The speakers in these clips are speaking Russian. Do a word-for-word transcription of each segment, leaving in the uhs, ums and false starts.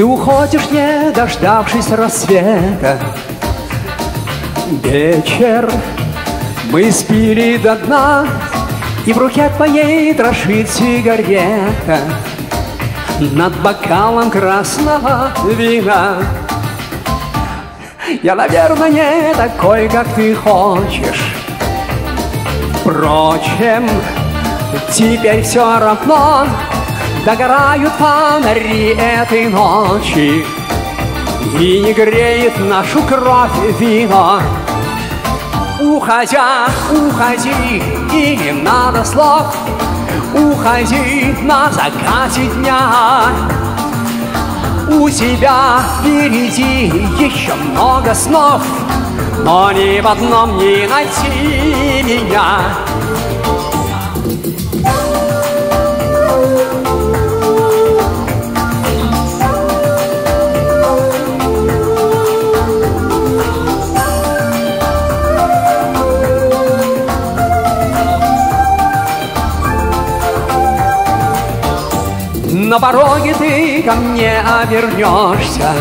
Ты уходишь, не дождавшись рассвета. Вечер мы спили до дна, и в руке твоей дрожит сигарета над бокалом красного вина. Я, наверное, не такой, как ты хочешь. Впрочем, теперь все равно. Догорают фонари этой ночи, и не греет нашу кровь вино. Уходя, уходи, и не надо слов. Уходи на закате дня. У тебя впереди еще много снов, но ни в одном не найти меня. На пороге ты ко мне обернешься.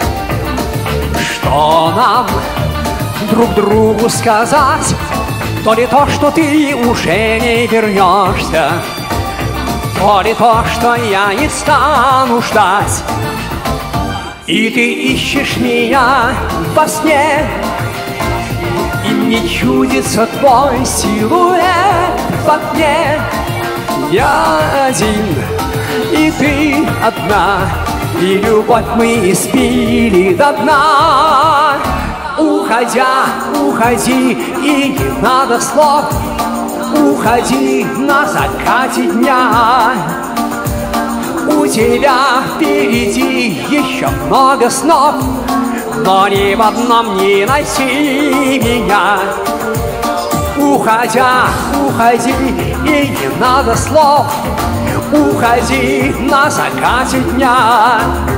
Что нам друг другу сказать? То ли то, что ты уже не вернешься, то ли то, что я не стану ждать. И ты ищешь меня во сне, и мне чудится твой силуэт в окне. Я один, и ты одна, и любовь мы испили до дна. Уходя, уходи, и не надо слов. Уходи на закате дня. У тебя впереди еще много снов, но ни в одном не найти меня. Уходя, уходи, и не надо слов. Уходи на закате дня.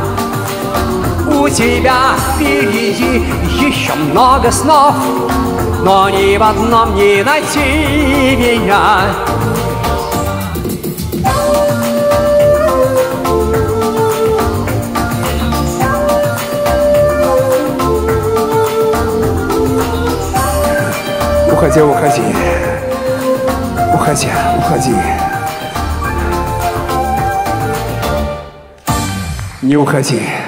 У тебя впереди еще много снов, но ни в одном не найти меня. Уходи, уходи. Уходи, уходи. Не уходи.